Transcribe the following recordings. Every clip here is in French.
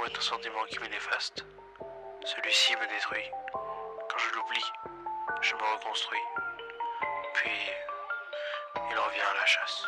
l'amour est un sentiment qui me néfaste. Celui-ci me détruit. Quand je l'oublie, je me reconstruis. Puis, il revient à la chasse.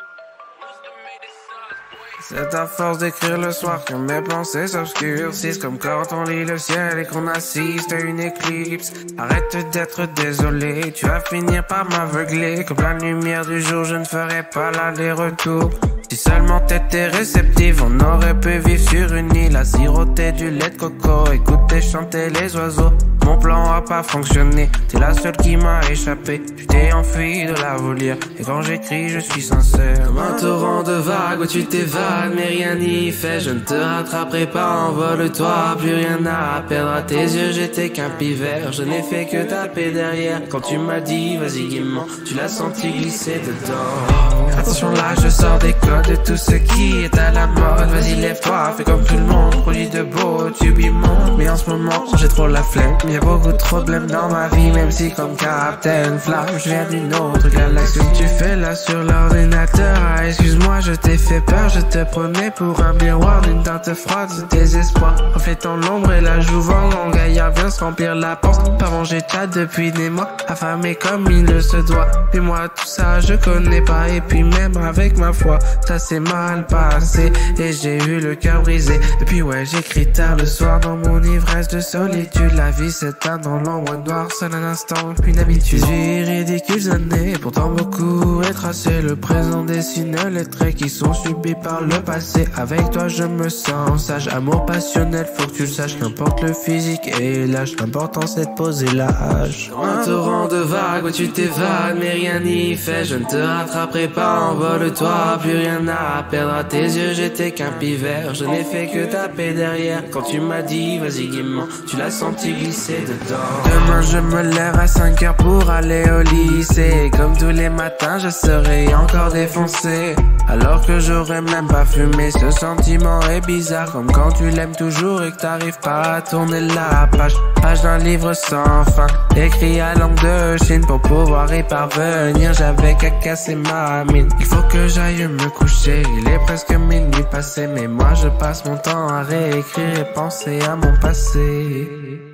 C'est à force d'écrire le soir que mes pensées s'obscurcissent, comme quand on lit le ciel et qu'on assiste à une éclipse. Arrête d'être désolé, tu vas finir par m'aveugler. Comme la lumière du jour, je ne ferai pas l'aller-retour. Si seulement t'étais réceptive, on aurait pu vivre sur une île à siroter du lait de coco, écouter chanter les oiseaux. Mon plan a pas fonctionné, t'es la seule qui m'a échappé. Tu t'es enfui de la volière, et quand j'écris je suis sincère. Comme un torrent de vagues où tu t'évades mais rien n'y fait. Je ne te rattraperai pas, envole-toi, plus rien à perdre. À tes yeux j'étais qu'un pivert, je n'ai fait que taper derrière. Quand tu m'as dit vas-y gaiement, tu l'as senti glisser dedans. Attention là je sors des codes de tout ce qui est à la mode. Vas-y lève-toi, fais comme tout le monde, produis de beaux tubes immondes. Mais en ce moment j'ai trop la flemme, y'a beaucoup trop de blême dans ma vie. Même si comme Captain Flamme je viens d'une autre galaxie. Ce que tu fais là sur l'ordinateur, ah, excuse-moi je t'ai fait peur. Je te prenais pour un miroir d'une teinte froide de désespoir, reflétant l'ombre et la jouvence. Mon gaillard vient se remplir la panse, pas manger de chat depuis des mois, affamé comme il le se doit. Mais moi tout ça je connais pas, et puis même avec ma foi ça s'est mal passé et j'ai eu le cœur brisé. Depuis ouais j'écris tard le soir dans mon ivresse de solitude. La vie s'éteint dans l'ombre noire, seul un instant, une habitude. J'ai ridicules années, pourtant beaucoup est tracé. Le présent dessine les traits qui sont subis par le passé. Avec toi je me sens sage, amour passionnel, faut que tu le saches. Qu'importe le physique et l'âge, l'important c'est de poser l'âge. Comme un torrent de vagues où tu t'évades mais rien n'y fait. Je ne te rattraperai pas, envole-toi, plus rien à perdre. À tes yeux j'étais qu'un pivert, je n'ai fait que taper derrière. Quand tu m'as dit vas-y gaiement, tu l'as senti glisser dedans. Demain je me lève à 5 heures pour aller au lycée. Comme tous les matins je serai encore défoncé, alors que j'aurais même pas fumé. Ce sentiment est bizarre, comme quand tu l'aimes toujours et que t'arrives pas à tourner la page. Page d'un livre sans fin, écrit à langue de Chine. Pour pouvoir y parvenir j'avais qu'à casser ma mine. Il faut que j'aille me coucher, il est presque minuit passé. Mais moi je passe mon temps à réécrire et penser à mon passé.